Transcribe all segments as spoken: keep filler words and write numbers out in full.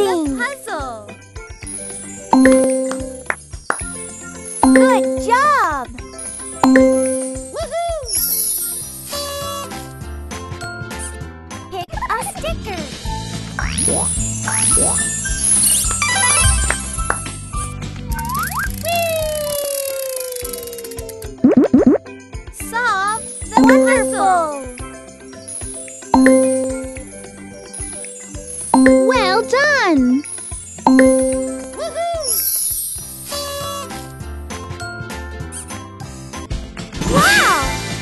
Amazing! Puzzle. Good job! Woohoo! Pick a sticker. Solve the Wonderful! Well done! Woohoo! Wow!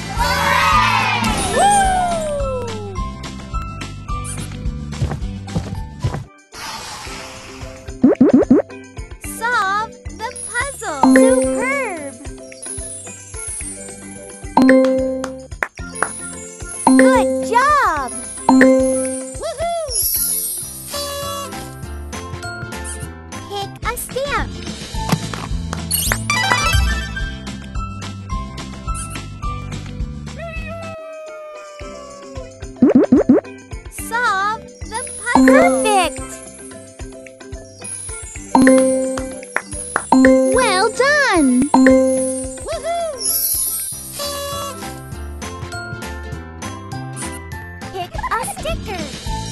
Solve the puzzle. Superb! Good job! Woohoo! Pick a stamp. Solve the puzzle. Perfect! Well done! Woohoo! Pick a sticker.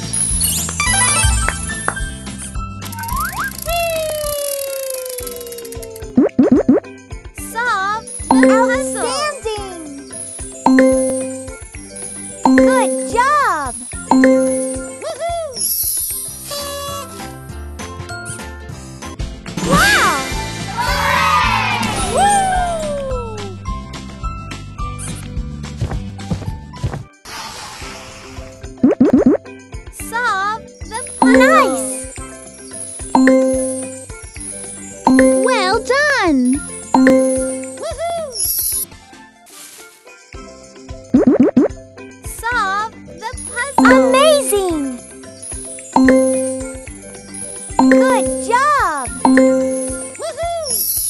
Solve the puzzle. Outstanding! Good job! Woohoo! Wow! Solve the puzzle. Nice! Well done! Woohoo! Solve the puzzle. Amazing! Good job! Woohoo!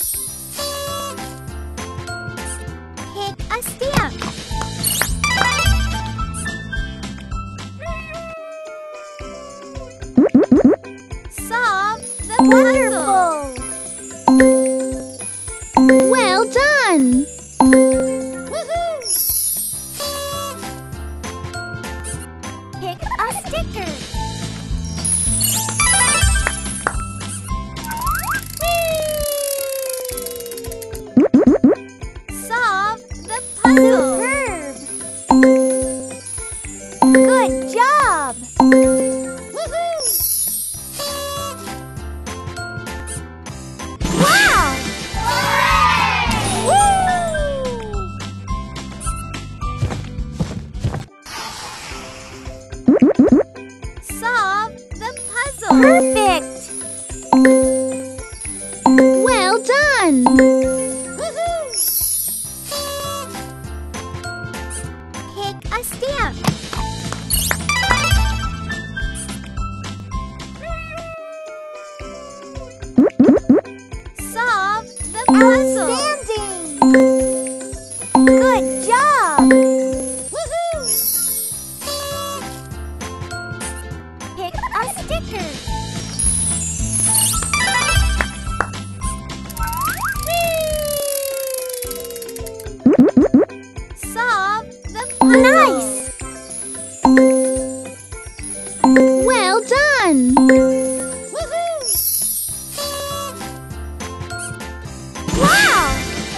Pick a stamp. Solve the puzzle. Wonderful! Well done! Woohoo! Pick a sticker. Solve the puzzle. Superb! Good job! Woohoo! Wow! Solve the puzzle. Perfect! Well done! Woohoo! Pick a stamp. Solve the puzzle. Outstanding! Good job! Woohoo! Pick a sticker. Solve the puzzle. Nice! Well done! Woohoo! Wow!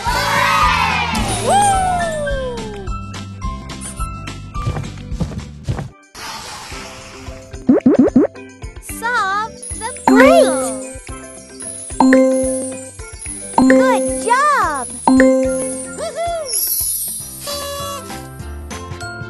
Solve the Great! puzzle. Good job! Woohoo!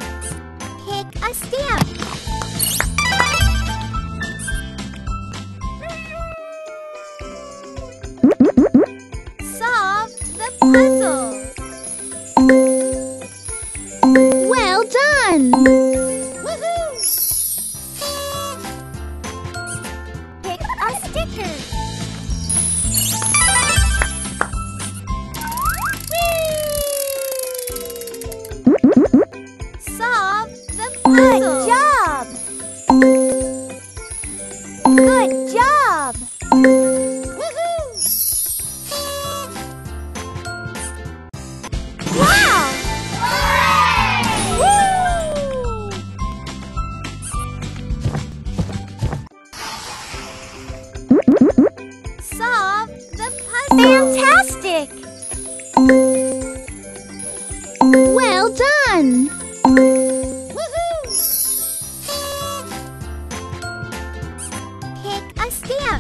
Well done! Pick a stamp.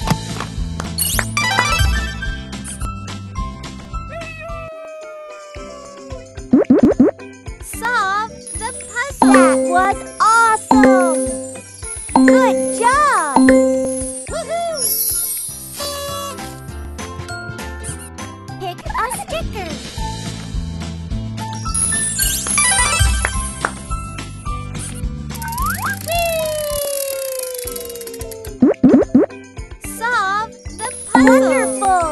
Solve the puzzle. That was awesome! Good job! Woohoo! Pick a sticker. Solve the puzzle. Wonderful!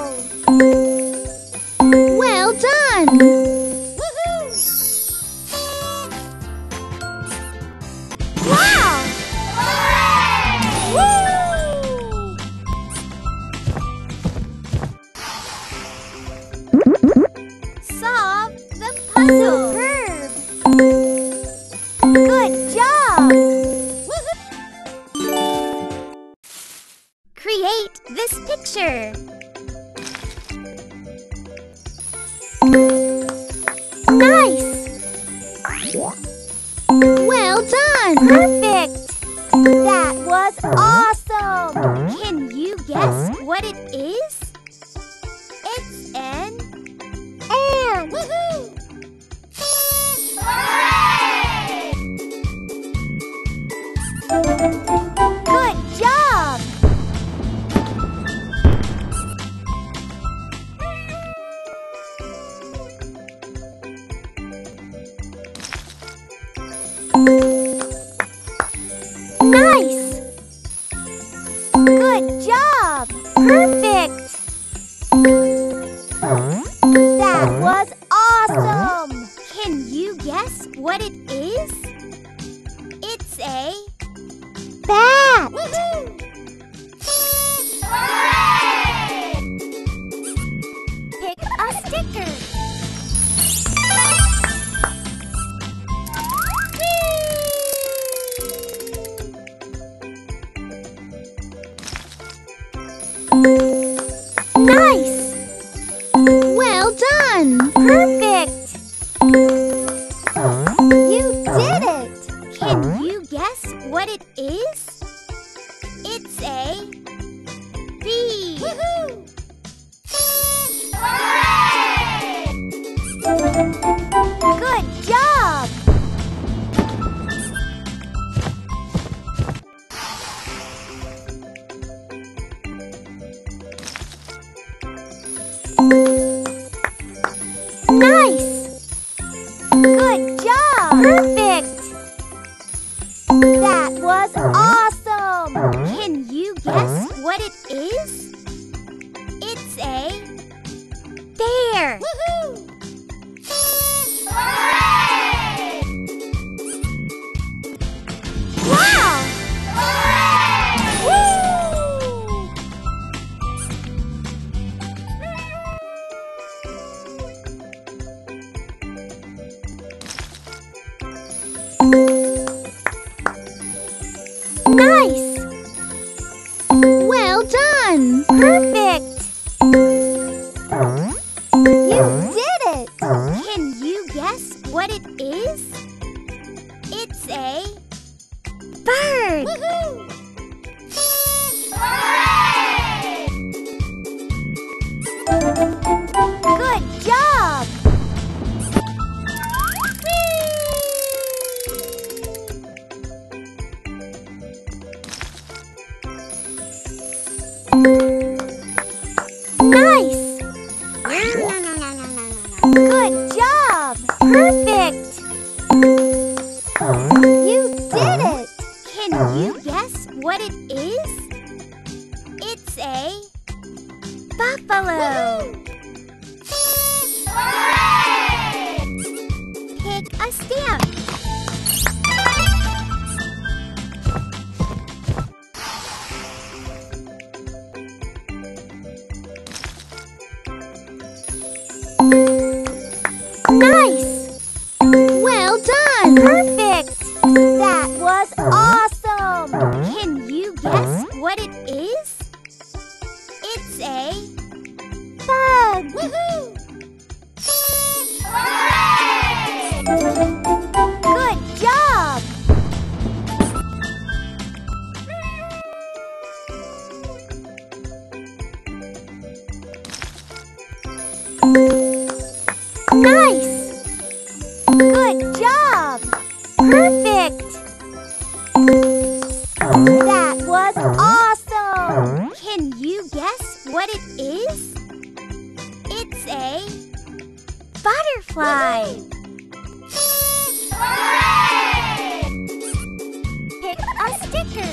Well done! Woohoo! Wow! Woo! Solve the puzzle. Superb! Good job! Woohoo! Create this picture. Nice! Well done! Perfect! That was awesome! Can you guess what it is? It's an And woohoo! good job! Nice! Good job! Perfect! That was awesome! Can you guess what it is? It's a Bat! woohoo! Pick a sticker. Nice! Well done! Perfect! You did it! Can you guess what it is? It's a bee. Woohoo! Good job! Nice! Good job! Perfect! That was awesome! Can you guess what it is? It's a bear. Woohoo! Wow! Woo! Nice! Well done! Perfect! You did it! Can you guess what it is? It's a Bird! woohoo! Good job! Nice! Good job! Perfect! You did it! Can you guess what it is? It's a buffalo. Pick a stamp. Nice! Well done! Perfect! That was awesome! Can you guess what it is? It's a Bug! woohoo! butterfly. Pick a sticker.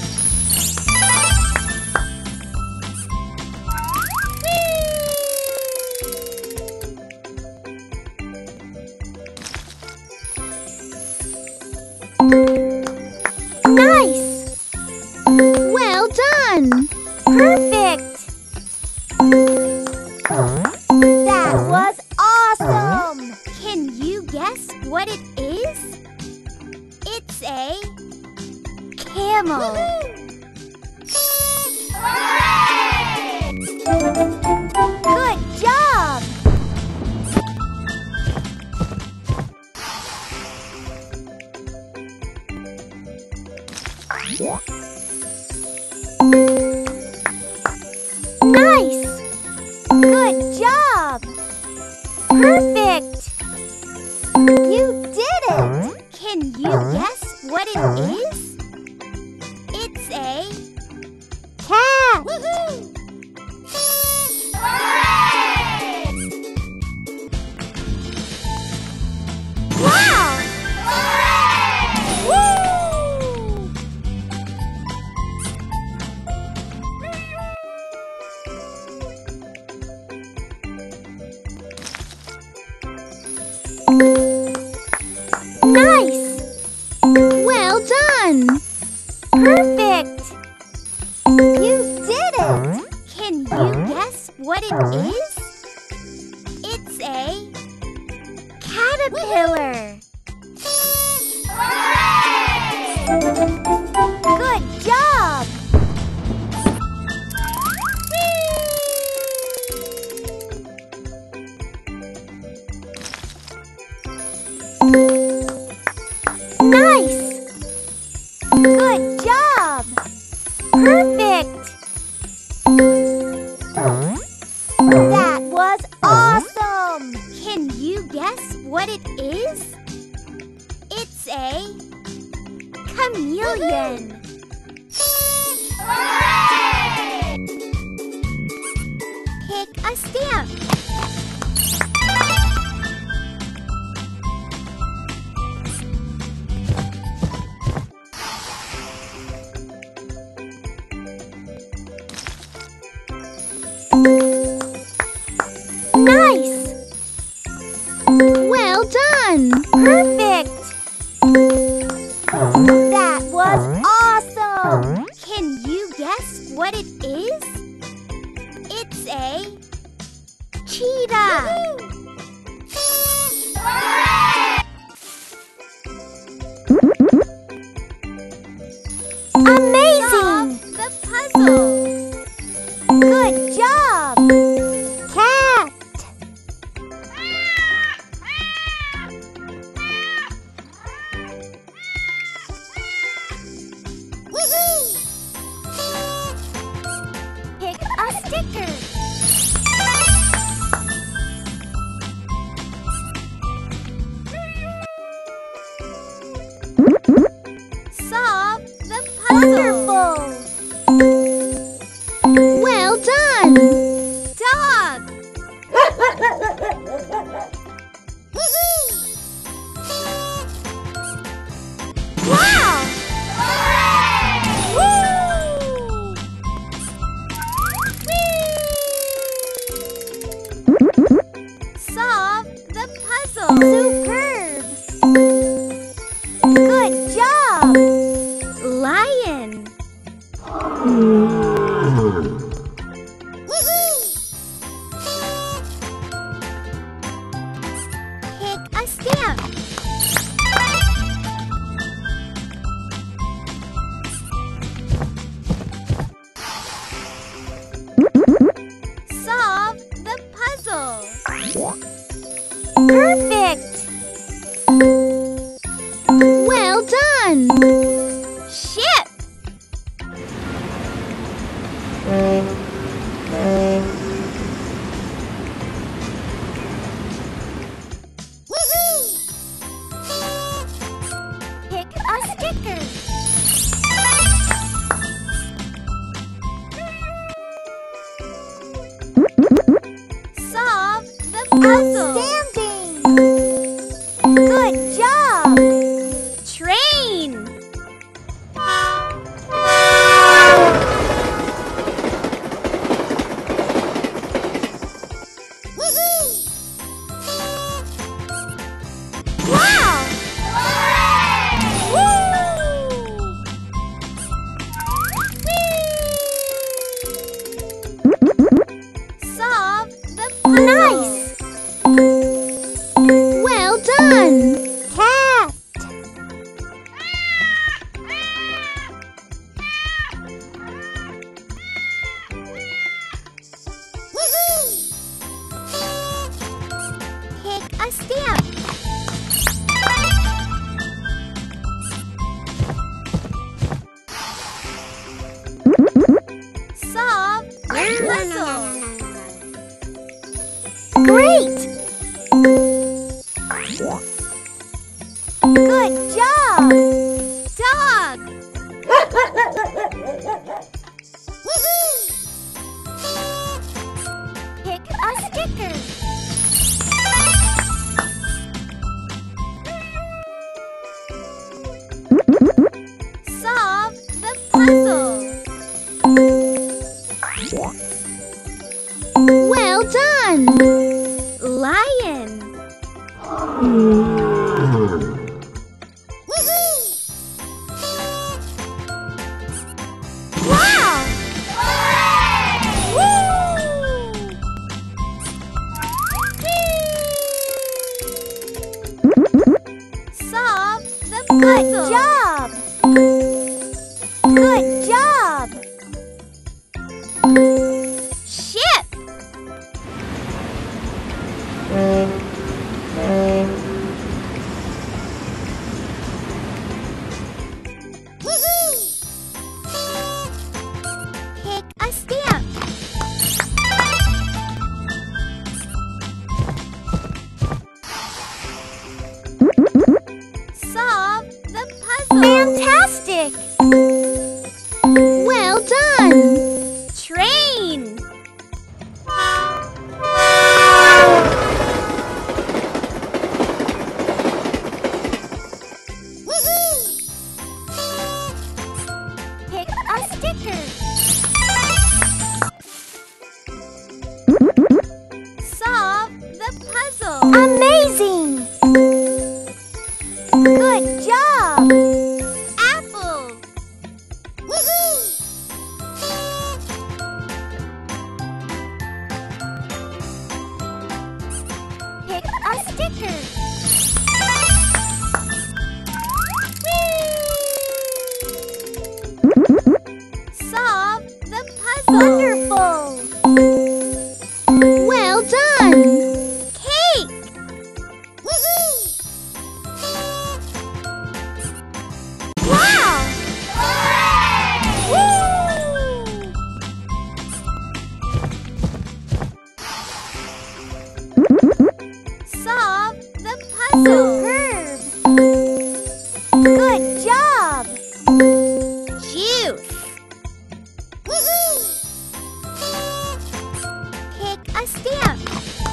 Nice! Well done! Perfect! That was awesome! Can you guess what it is? It's a camel. Good job! Nice! Good job! Perfect! You did it! Can you guess what it is? It's a Cat! wow! Woo! Nice! Well done! Perfect! You did it! Can you guess what it is? It's a caterpillar. Good job! Nice! Good job! Perfect! That was awesome! Can you guess what it is? It's a chameleon. Pick a stamp. Nice! Well done! Perfect! That was awesome! Can you guess what it is? It's a cheetah. Amazing! Solve the puzzle. Good job! Cat! Pick a sticker. Solve the puzzle. Wonderful! Well done! Dog. Wow! Woo! Solve the puzzle. Superb! Good job! Lion. Pick a stamp. Solve the puzzle. Perfect! Well done! Ship. Pick a sticker. Solve the puzzle. Outstanding! Good job! Dog. Pick a sticker. Solve the puzzle. Well done! Lion. Wow! Solve the Good puzzle. job! Good job! Ship. Pick a stamp. Solve the puzzle. Fantastic! Well done! Train. Pick a sticker. Solve the puzzle. Amazing! Good job! Apple. Pick a sticker. Solve the puzzle. Wonderful! Well done! Cake. Wow! Solve the puzzle. Superb! Good job! Juice. Pick a stamp.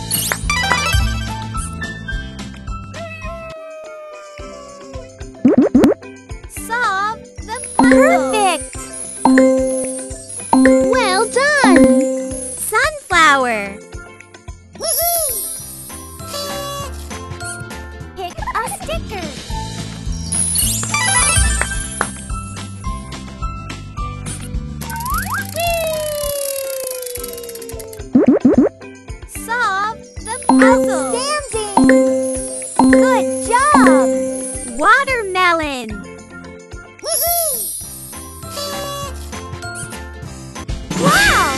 Solve the puzzle. Perfect! Well done! Sunflower. Pick a sticker. Solve the puzzle. Outstanding! Good job! Watermelon. Wow!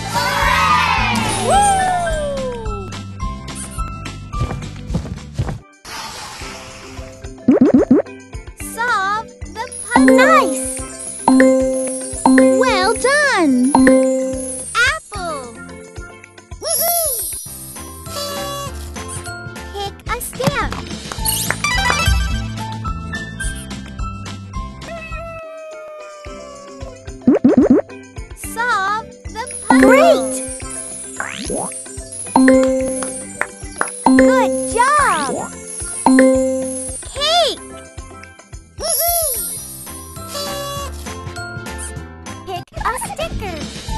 Solve the puzzle. Nice! Well done! Apple. Pick a stamp. Solve the puzzle. Great! Good job! Cake. Pick a sticker.